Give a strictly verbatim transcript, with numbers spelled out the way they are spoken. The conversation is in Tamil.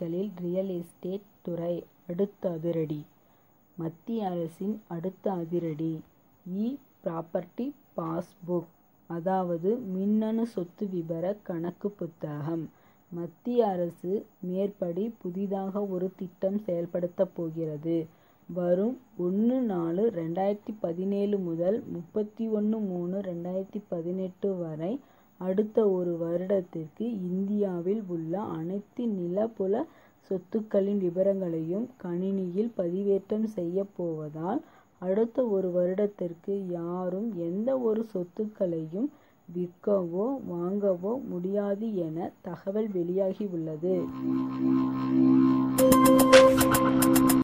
பகுதிகளில் ரியல் எஸ்டேட் துறை அடுத்த அதிரடி. மத்திய அரசின் அடுத்த அதிரடி இ ப்ராப்பர்ட்டி பாஸ்புக், அதாவது மின்னணு சொத்து விபர கணக்கு புத்தகம். மத்திய அரசு மேற்படி புதிதாக ஒரு திட்டம் செயல்படுத்தப் போகிறது. வரும் ஒன்று நாலு ரெண்டாயிரத்தி பதினேழு முதல் முப்பத்தி ஒன்று மூணு ரெண்டாயிரத்தி பதினெட்டு வரை அடுத்த ஒரு வருடத்திற்கு இந்தியாவில் உள்ள அனைத்து நிலப்புல சொத்துக்களின் விபரங்களையும் கணினியில் பதிவேற்றம் செய்ய போவதால் அடுத்த ஒரு வருடத்திற்கு யாரும் எந்த ஒரு சொத்துக்களையும் விற்கவோ வாங்கவோ முடியாது என தகவல் வெளியாகி உள்ளது.